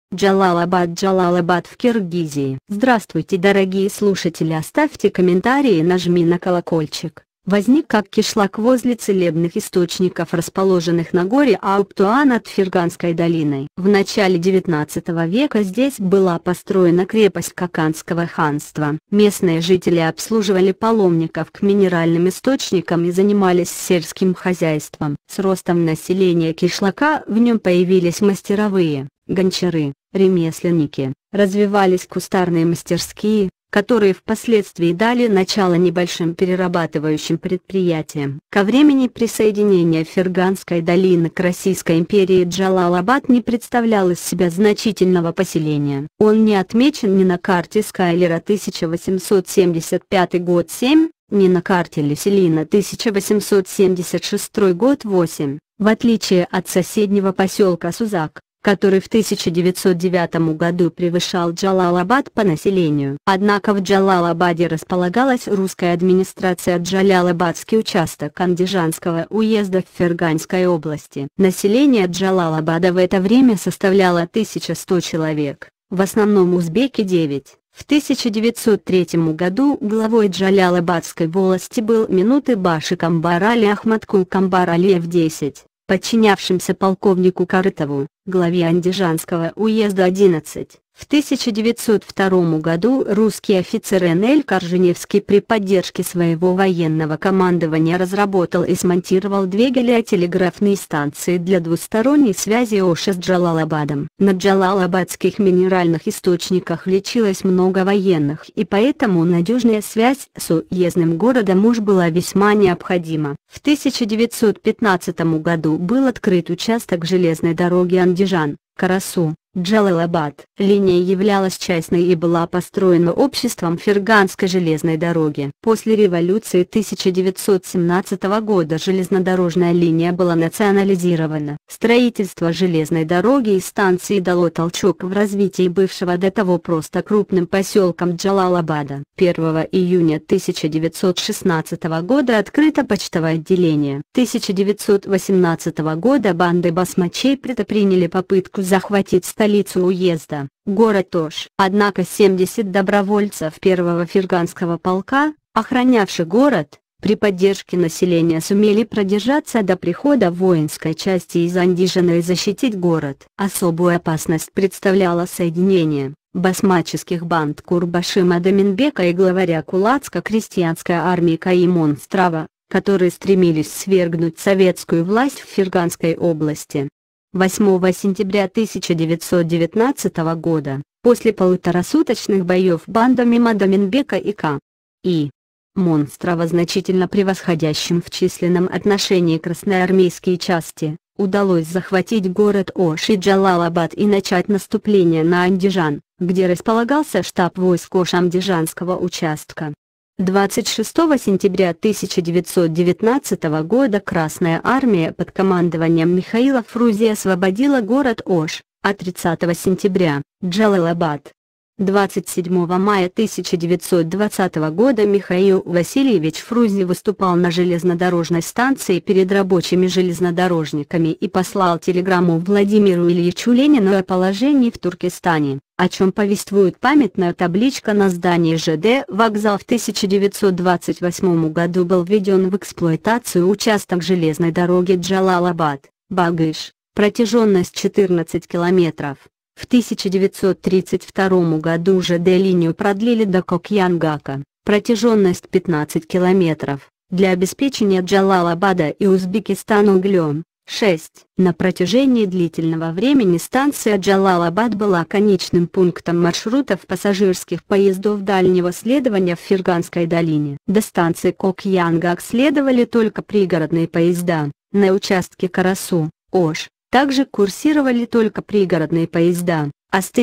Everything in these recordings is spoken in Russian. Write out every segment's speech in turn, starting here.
Джалалабад в Киргизии. Здравствуйте, дорогие слушатели, оставьте комментарии, нажми на колокольчик. Возник как кишлак возле целебных источников, расположенных на горе Ауптуан над Ферганской долиной. В начале 19 века здесь была построена крепость Каканского ханства. Местные жители обслуживали паломников к минеральным источникам и занимались сельским хозяйством. С ростом населения кишлака в нем появились мастеровые, гончары, ремесленники, развивались кустарные мастерские, которые впоследствии дали начало небольшим перерабатывающим предприятиям. Ко времени присоединения Ферганской долины к Российской империи Джалалабад не представлял из себя значительного поселения. Он не отмечен ни на карте Скайлера 1875 год 7, ни на карте Леселина 1876 год 8, в отличие от соседнего поселка Сузак, который в 1909 году превышал Джалалабад по населению. Однако в Джалалабаде располагалась русская администрация, Джалалабадский участок Андижанского уезда в Ферганской области. Население Джалалабада в это время составляло 1100 человек, в основном узбеки 9. В 1903 году главой Джалалабадской волости был Минуты Баши Камбар Али Ахмадкул Камбар Алиев 10. Подчинявшимся полковнику Карытову, главе Андижанского уезда 11. В 1902 году русский офицер Н.Л. Корженевский при поддержке своего военного командования разработал и смонтировал две гелиотелеграфные станции для двусторонней связи Оша с Джалалабадом. На джалалабадских минеральных источниках лечилось много военных, и поэтому надежная связь с уездным городом Ош была весьма необходима. В 1915 году был открыт участок железной дороги Андижан, Карасу, Джалалабад. Линия являлась частной и была построена обществом Ферганской железной дороги. После революции 1917 года железнодорожная линия была национализирована. Строительство железной дороги и станции дало толчок в развитии бывшего до того просто крупным поселком Джалалабада. 1 июня 1916 года открыто почтовое отделение. 1918 года банды басмачей предприняли попытку захватить столицу уезда, город Ош. Однако 70 добровольцев первого ферганского полка, охранявших город, при поддержке населения сумели продержаться до прихода воинской части из Андижана и защитить город. Особую опасность представляло соединение басмаческих банд Курбашима Доминбека и главаря кулацко-крестьянской армии Каи Монстрава, которые стремились свергнуть советскую власть в Ферганской области. 8 сентября 1919 года, после полуторасуточных боев бандами Мадоминбека и К.И. Монстрова, значительно превосходящим в численном отношении красноармейские части, удалось захватить город Ош и Джалалабад и начать наступление на Андижан, где располагался штаб войск Ош-Андижанского участка. 26 сентября 1919 года Красная армия под командованием Михаила Фрузи освободила город Ош, а 30 сентября – Джалалабад. 27 мая 1920 года Михаил Васильевич Фрузи выступал на железнодорожной станции перед рабочими железнодорожниками и послал телеграмму Владимиру Ильичу Ленину о положении в Туркестане, о чем повествует памятная табличка на здании ЖД «Вокзал». В 1928 году был введен в эксплуатацию участок железной дороги Джалалабад-Багыш, протяженность 14 километров. В 1932 году ЖД-линию продлили до Кокьянгака, протяженность 15 километров, для обеспечения Джалалабада и Узбекистана углем. 6. На протяжении длительного времени станция Джалалабад была конечным пунктом маршрутов пассажирских поездов дальнего следования в Ферганской долине. До станции Кокьянгак следовали только пригородные поезда. На участке Карасу, Ош, также курсировали только пригородные поезда, а с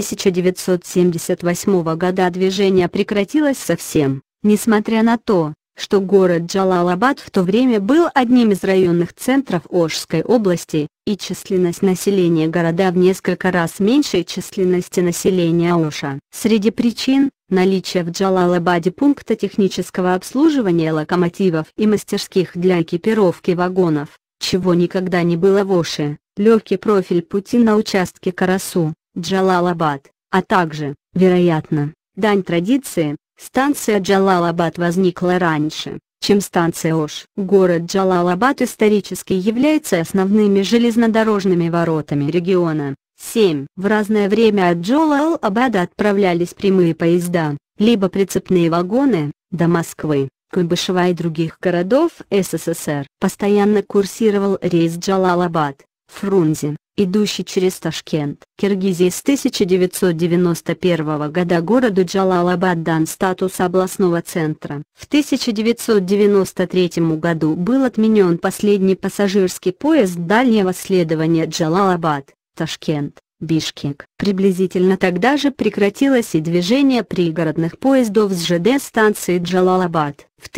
1978 года движение прекратилось совсем, несмотря на то, что город Джалалабад в то время был одним из районных центров Ошской области, и численность населения города в несколько раз меньше численности населения Оша. Среди причин – наличие в Джалалабаде пункта технического обслуживания локомотивов и мастерских для экипировки вагонов, чего никогда не было в Оше, легкий профиль пути на участке Карасу, Джалалабад, а также, вероятно, дань традиции, станция Джалалабад возникла раньше, чем станция Ош. Город Джалалабад исторически является основными железнодорожными воротами региона. 7. В разное время от Джалалабада отправлялись прямые поезда, либо прицепные вагоны, до Москвы, Куйбышева и других городов СССР. Постоянно курсировал рейс Джалалабад, Фрунзе, идущий через Ташкент. Киргизии с 1991 года городу Джалалабад дан статус областного центра. В 1993 году был отменен последний пассажирский поезд дальнего следования Джалалабад, Ташкент, Бишкек. Приблизительно тогда же прекратилось и движение пригородных поездов с ЖД-станции Джалалабад. В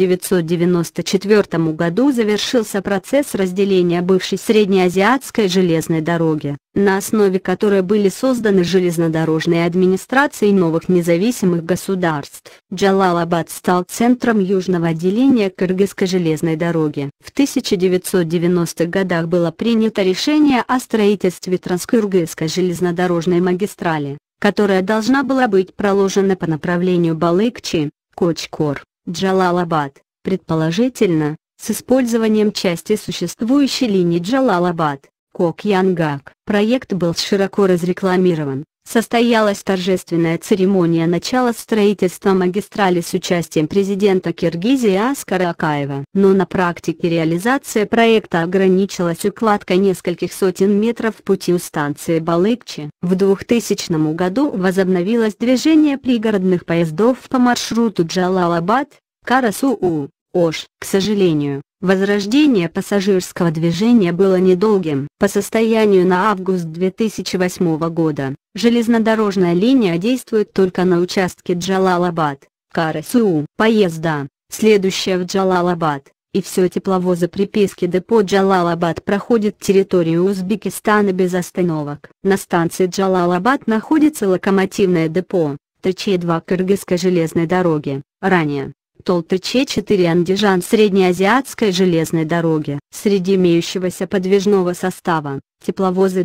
1994 году завершился процесс разделения бывшей Среднеазиатской железной дороги, на основе которой были созданы железнодорожные администрации новых независимых государств. Джалалабад стал центром южного отделения Кыргызской железной дороги. В 1990-х годах было принято решение о строительстве Транскыргызской железнодорожной магистрали, которая должна была быть проложена по направлению Балыкчи, Кочкор, Джалалабад, предположительно, с использованием части существующей линии Джалалабад, Кокьянгак. Проект был широко разрекламирован. Состоялась торжественная церемония начала строительства магистрали с участием президента Киргизии Аскара Акаева. Но на практике реализация проекта ограничилась укладкой нескольких сотен метров пути у станции Балыкчи. В 2000 году возобновилось движение пригородных поездов по маршруту Джалалабад, Карасуу, Ош. К сожалению, возрождение пассажирского движения было недолгим. По состоянию на август 2008 года, железнодорожная линия действует только на участке Джалалабад, Карасуу. Поезда, следующие в Джалалабад, и все тепловозы приписки депо Джалалабад проходят территорию Узбекистана без остановок. На станции Джалалабад находится локомотивное депо ТЧ-2 Кыргызской железной дороги, ранее ТОЛ-ТЧ-4 Андижан Среднеазиатской железной дороги. Среди имеющегося подвижного состава, тепловозы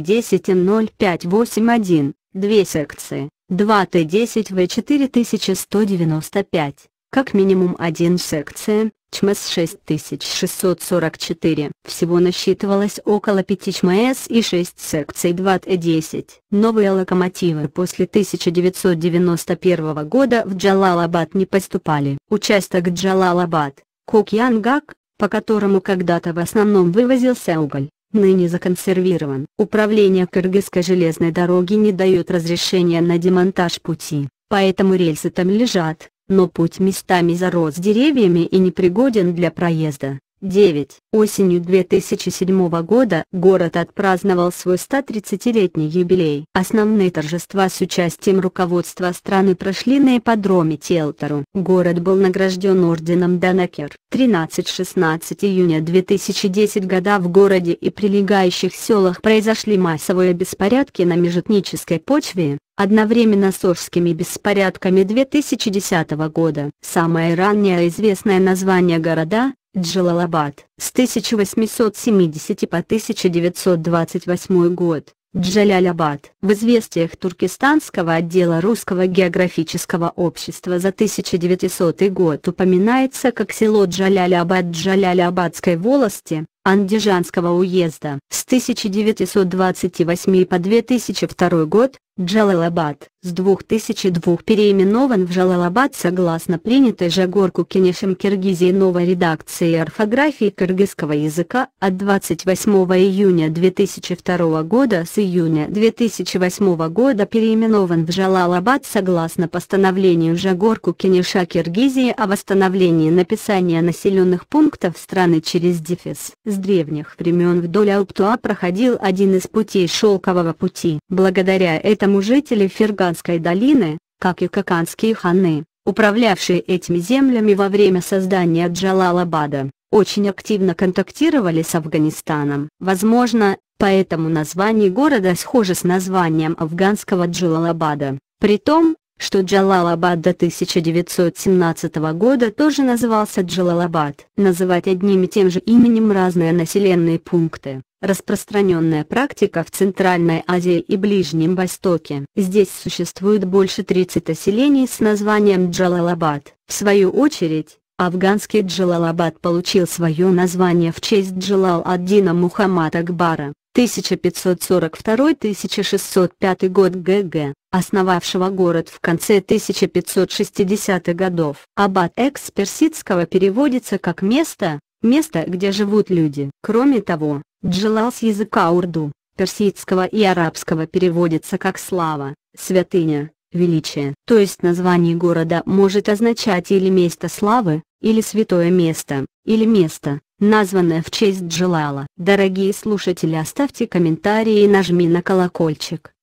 2Т10М0581, 2 секции, 2Т10В4195, как минимум 1 секция, ЧМС 6644. Всего насчитывалось около 5 ЧМС и 6 секций 2Т10. Новые локомотивы после 1991 года в Джалалабад не поступали. Участок Джалалабад, Кокьянгак, по которому когда-то в основном вывозился уголь, ныне законсервирован. Управление Кыргызской железной дороги не дает разрешения на демонтаж пути, поэтому рельсы там лежат, но путь местами зарос деревьями и непригоден для проезда. 9. Осенью 2007 года город отпраздновал свой 130-летний юбилей. Основные торжества с участием руководства страны прошли на ипподроме Телтору. Город был награжден орденом Данакер. 13-16 июня 2010 года в городе и прилегающих селах произошли массовые беспорядки на межэтнической почве, одновременно с Ошскими беспорядками 2010 года. Самое раннее известное название города – Джалалабад. С 1870 по 1928 год – Джалялабад. В известиях Туркестанского отдела Русского географического общества за 1900 год упоминается как село Джалялабад Джалялабадской волости, Андижанского уезда. С 1928 по 2002 год – Джалалабад. С 2002 переименован в Джалалабад согласно принятой Жагорку Кенешем Киргизии новой редакции орфографии кыргызского языка от 28 июня 2002 года. С июня 2008 года переименован в Джалалабад согласно постановлению Жагорку Кенеша Киргизии о восстановлении написания населенных пунктов страны через дефис. С древних времен вдоль Алптуа проходил один из путей Шелкового пути. Благодаря этому жители Ферганской долины, как и каканские ханы, управлявшие этими землями во время создания Джалалабада, очень активно контактировали с Афганистаном. Возможно, поэтому название города схоже с названием афганского Джалалабада, при том, что Джалалабад до 1917 года тоже назывался Джалалабад. Называть одним и тем же именем разные населенные пункты, распространенная практика в Центральной Азии и Ближнем Востоке. Здесь существует больше 30 селений с названием Джалалабад. В свою очередь, афганский Джалалабад получил свое название в честь Джалал-ад-Дина Мухаммад Акбара, 1542-1605 год ГГ, основавшего город в конце 1560-х годов. Абад с персидского переводится как «место», место, где живут люди. Кроме того, Джалал с языка урду, персидского и арабского переводится как «слава», «святыня», «величие». То есть название города может означать или место славы, или святое место, или место, названное в честь Джалала. Дорогие слушатели, оставьте комментарии и нажми на колокольчик.